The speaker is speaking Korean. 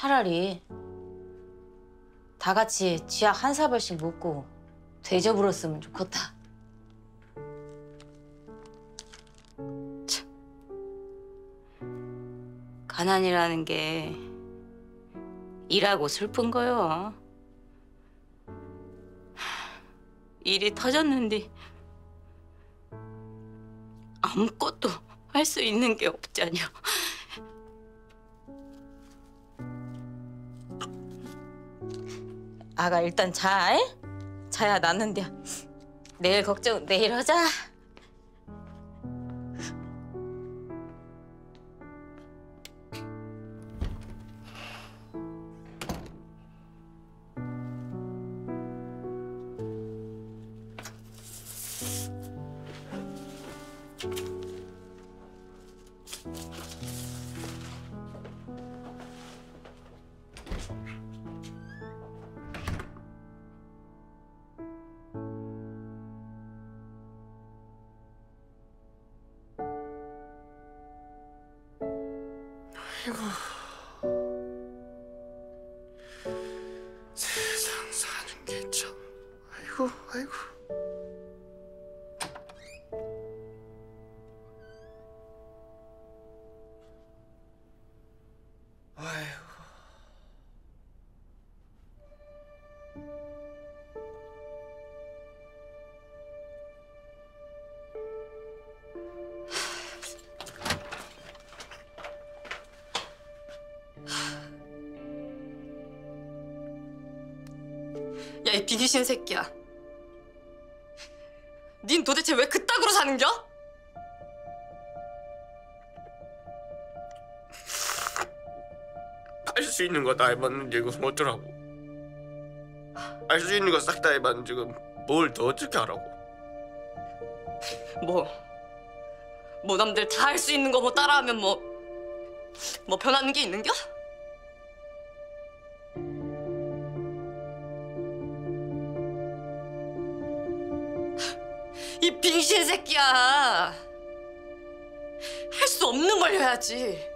차라리 다 같이 쥐약 한 사발씩 먹고 되져불었으면 좋겠다. 참. 가난이라는 게 일하고 슬픈 거요. 일이 터졌는데 아무것도 할 수 있는 게 없잖여. 아가 일단 자, 에? 자야 낫는데 내일 걱정 내일 하자. 아이고, 세상 사는 게 참, 아이고, 아이고. 아이고. 야, 이 비귀신 새끼야. 닌 도대체 왜 그따구로 사는겨? 할 수 있는 거 다 해봤는데 이거 어쩌라고. 할 수 있는 거 싹 다 해봤는데 지금 뭘 더 어떻게 하라고. 뭐 남들 다 할 수 있는 거 뭐 따라하면 뭐 변하는 게 있는겨? 이 빙신 새끼야. 할 수 없는 걸 해야지.